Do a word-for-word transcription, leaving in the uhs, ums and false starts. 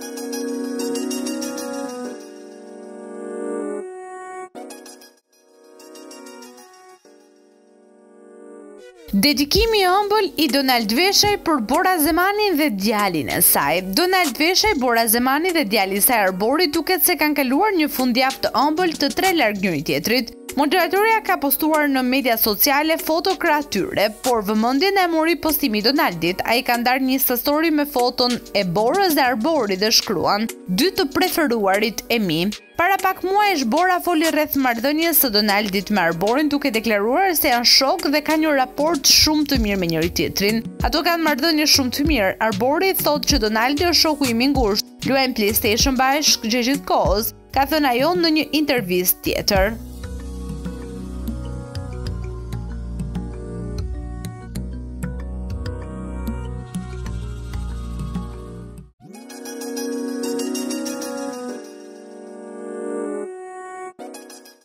Dedikimi i ëmbël i Donald Veshaj për Bora Zemanin dhe djalin e saj. Donald Veshaj, Bora Zemani dhe djali i saj Arborit duket se kanë kaluar një fundjavë të ëmbël të tre larg njëri tjetrit. Moderatoria ka postuar në media sociale foto krah tyre, por vëmendjen e mori postimi i Donaldit. Ai ka ndarë një story me foton e Borës dhe Arborit dhe shkruan: "Dy të preferuarit e mi." Para pak muajsh Bora foli rreth marrëdhënies së Donaldit me Arborin duke deklaruar se janë shok dhe kanë një raport shumë të mirë me njëri tjetrin. Ato kanë marrëdhënie shumë të mirë. Arbori thotë që Donaldi është shoku im i ngushtë, luajmë PlayStation bashkë gjithë kohës, ka thënë ajo në një intervistë tjetër.